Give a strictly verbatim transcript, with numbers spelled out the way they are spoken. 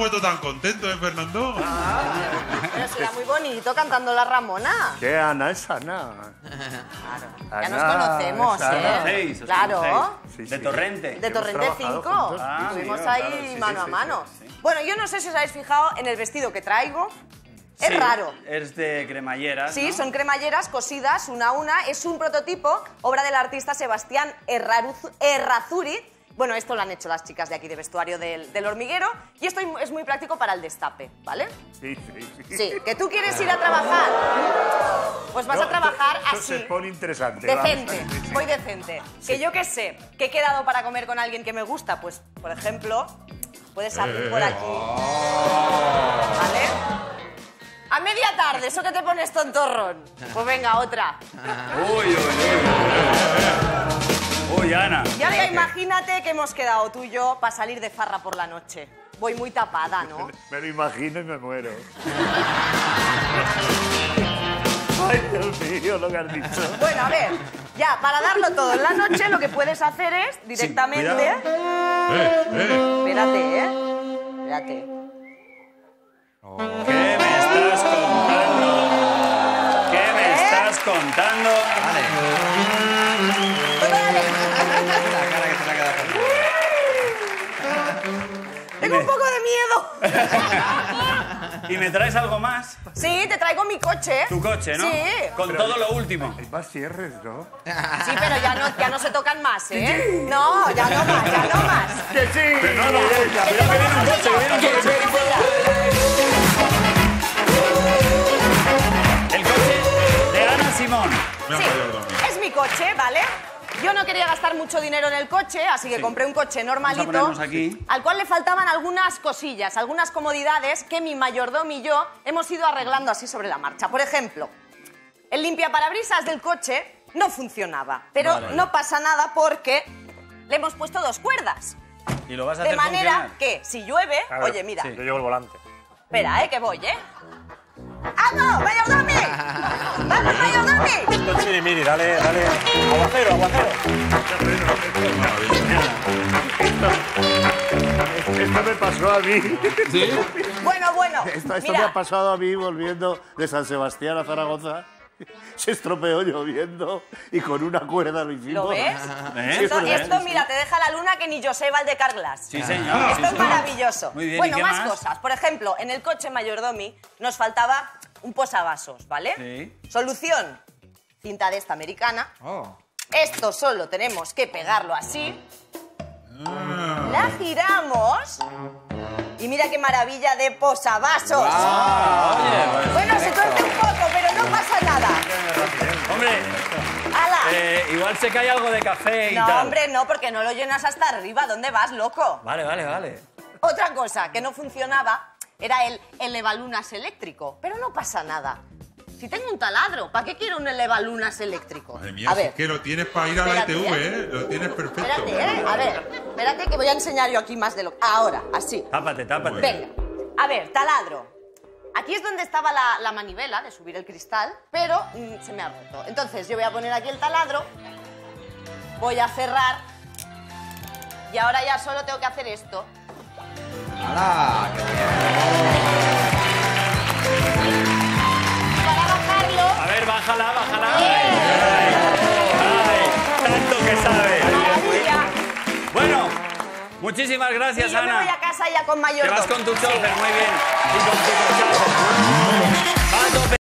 puesto tan contento, ¿eh, Fernando? Ah, pero será muy bonito cantando la Ramona. ¿Qué Ana es Ana? Claro. Ya nos conocemos, ¿eh? Seis, os Claro. conocéis. Sí, De sí. Torrente. De Torrente trabajado cinco. juntos. Ah, Estuvimos sí, ahí claro, sí, sí, mano a sí, mano. sí, sí. Bueno, yo no sé si os habéis fijado en el vestido que traigo. Es Sí, raro. Es de cremalleras, Sí, ¿no? son cremalleras cosidas una a una. Es un prototipo, obra del artista Sebastián Erraruz- Errazuri. Bueno, esto lo han hecho las chicas de aquí de vestuario del, del hormiguero. Y esto es muy práctico para el destape, ¿vale? Sí, sí, sí. Sí, que tú quieres ir a trabajar. Pues vas No, a trabajar eso así. se pone interesante. Decente, vamos. Sí, sí. voy decente. Que yo qué sé, que he quedado para comer con alguien que me gusta, pues, por ejemplo, puedes abrir por aquí. ¿Vale? A media tarde, eso que te pones tontorrón. Pues venga, otra. Uy, uy, uy. Uy, Ana. Y ahora imagínate que hemos quedado tú y yo para salir de farra por la noche. Voy muy tapada, ¿no? Me lo imagino y me muero. Ay, Dios mío, lo que has dicho. Bueno, a ver, ya, para darlo todo en la noche, lo que puedes hacer es directamente... cuidado. Eh, eh. Espérate, ¿eh? Espérate. ¿Qué me estás contando? ¿Qué me ¿Eh? estás contando? La cara que se le ha quedado. Tengo un poco de miedo. ¿Y me traes algo más? Sí, te traigo mi coche. Tu coche, ¿no? Sí. Con todo lo último. Hay más cierres, ¿no? Sí, pero ya no, ya no se tocan más, ¿eh? No, ya no más, ya no más. ¡Que sí! Pero no, no, ya, cuidado que viene un coche, que viene un coche. El coche de Ana Simón. Me ha Sí, fallado también. es mi coche, ¿vale? Yo no quería gastar mucho dinero en el coche, así que Sí. compré un coche normalito, ponernos aquí. al cual le faltaban algunas cosillas, algunas comodidades que mi mayordomo y yo hemos ido arreglando así sobre la marcha. Por ejemplo, el limpiaparabrisas del coche no funcionaba, pero Vale. no pasa nada porque le hemos puesto dos cuerdas. Y lo vas a De hacer manera funcionar. que si llueve, A ver, oye, mira, sí. Yo llevo el volante. espera, ¿eh? Que voy, ¿eh? ¡Vamos, mayordomo! ¡Vamos, mayordomo! Esto es miri, dale, dale. Aguacero, aguacero. Esto me pasó a mí. Bueno, bueno, Esto, esto mira, me ha pasado a mí volviendo de San Sebastián a Zaragoza. Se estropeó lloviendo y con una cuerda lo hicimos. ¿lo ves? ¿Eh? Esto, Sí, esto, sí. mira, te deja la luna que ni José Valdecarglas. Sí, señor. Esto sí, es señor. maravilloso. Muy bien, ¿y bueno, qué más, más? cosas. Por ejemplo, en el coche mayordomi nos faltaba un posavasos, ¿vale? Sí. Solución, cinta de esta americana. Oh. Esto solo tenemos que pegarlo así. La giramos. Y mira qué maravilla de posavasos. Oye, pues, Bueno, se tuerce un poco, pero no pasa nada. hombre, ¡Hala! eh, igual se cae algo de café y No, tal. hombre, no, porque no lo llenas hasta arriba. ¿Dónde vas, loco? Vale, vale, vale. Otra cosa que no funcionaba era el elevalunas eléctrico. Pero no pasa nada. Si tengo un taladro, ¿para qué quiero un elevalunas eléctrico? Madre mía, A si ver, es que lo tienes para ir a la Espérate, I T V, ¿eh? ¿eh? Lo tienes perfecto. espérate, ¿eh? A ver, espérate que voy a enseñar yo aquí más de lo... Ahora, así. Tápate, tápate. Venga, a ver, taladro. Aquí es donde estaba la, la manivela de subir el cristal, pero mm, se me ha roto. Entonces yo voy a poner aquí el taladro, voy a cerrar y ahora ya solo tengo que hacer esto. ¡Hala! ¡Qué bien! Para bajarlo, A ver, bájala, bájala. Ay, ay, tanto que sabe. maravilla. Bueno, muchísimas Y gracias, yo me Ana. voy a casa ya con Te mayordomo. vas con tu chofer, Sí. muy bien. Y con tu chofer. Va a tope.